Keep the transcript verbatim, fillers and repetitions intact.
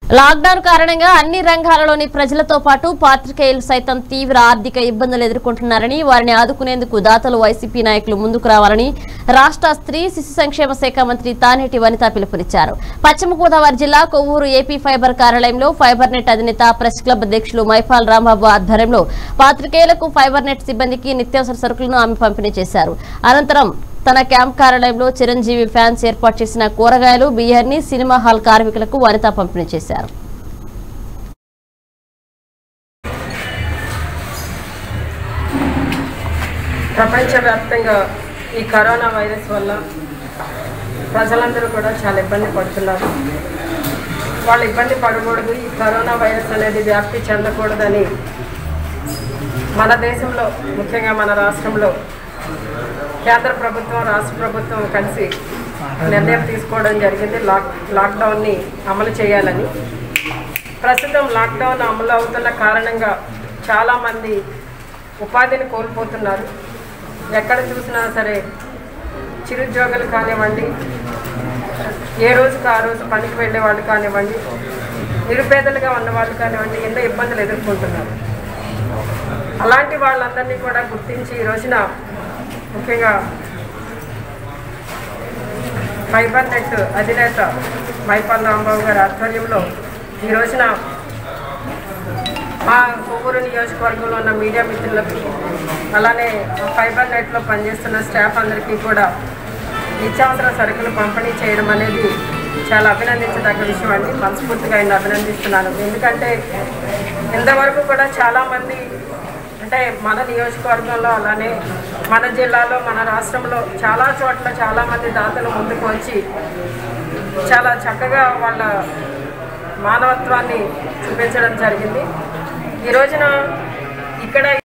Lockdown కారణంగా అన్ని రంగాలలోని ప్రజలతో పాటు పాత్రికేయులు సైతం తీవ్ర ఆర్థిక ఇబ్బందులు ఎదుర్కొంటున్నారని వారిని ఆదుకునేందుకు దాతలు వైసీపీ నాయకులు ముందుకు రావాలని రాష్ట్ర స్త్రీ శిశు సంక్షేమ శాఖ మంత్రి తానేటి వనిత పిలుపునిచ్చారు. పశ్చిమ గోదావరి జిల్లా కొవ్వూరు ఏపీ ఫైబర్ కార్యాలయంలో ఫైబర్ నెట్ అధినేత ప్రెస్ క్లబ్ అధ్యక్షులు మైపాల్ రాంబాబు ఆధ్వర్యంలో పాత్రికేయులకు ఫైబర్ నెట్ సిబ్బందికి నిత్యావసర సరుకులను ఆమె పంపిణీ చేశారు. అనంతరం తన క్యాంప్ కార్యాలయంలో చిరంజీవి ఫ్యాన్స్ ఏర్పాటు చేసిన కూరగాయలు బియ్యాన్ని సినిమా హాల్ కార్మికులకు వనిత పంపిణీ చేశారు. ప్రపంచవ్యాప్తంగా ఈ కరోనా వైరస్ వల్ల ప్రజలందరూ కూడా చాలా ఇబ్బంది పడుతున్నారు. వాళ్ళు ఇబ్బంది పడకూడదు, ఈ కరోనా వైరస్ అనేది వ్యాప్తి చెందకూడదని మన దేశంలో ముఖ్యంగా మన రాష్ట్రంలో కేంద్ర ప్రభుత్వం రాష్ట్ర ప్రభుత్వం కలిసి నిర్ణయం తీసుకోవడం జరిగింది. లాక్ లాక్డౌన్ని అమలు చేయాలని. ప్రస్తుతం లాక్డౌన్ అమలు అవుతున్న కారణంగా చాలామంది ఉపాధిని కోల్పోతున్నారు. ఎక్కడ చూసినా సరే చిరుద్యోగులు కానివ్వండి, ఏ రోజుకు ఆ రోజు పనికి వెళ్ళే వాళ్ళు కానివ్వండి, నిరుపేదలుగా ఉన్న వాళ్ళు కానివ్వండి, ఎన్నో ఇబ్బందులు ఎదుర్కొంటున్నారు. అలాంటి వాళ్ళందరినీ కూడా గుర్తించి ఈ రోజున ముఖ్యంగా ఫైబర్ నెట్ అధినేత మైపాల్ రాంబాబు గారి ఆధ్వర్యంలో ఈ రోజున మా కొవ్వూరు నియోజకవర్గంలో ఉన్న మీడియా మిత్రులకు అలానే ఫైబర్ నెట్లో పనిచేస్తున్న స్టాఫ్ అందరికీ కూడా నిత్యావసర సరుకులు పంపిణీ చేయడం అనేది చాలా అభినందించదగ్గ విషయం అండి. మనస్ఫూర్తిగా ఆయన అభినందిస్తున్నాను. ఎందుకంటే ఇంతవరకు కూడా చాలామంది అంటే మన నియోజకవర్గంలో అలానే మన జిల్లాలో మన రాష్ట్రంలో చాలా చోట్ల చాలామంది దాతలు ముందుకు వచ్చి చాలా చక్కగా వాళ్ళ మానవత్వాన్ని చూపించడం జరిగింది. ఈ రోజున ఇక్కడ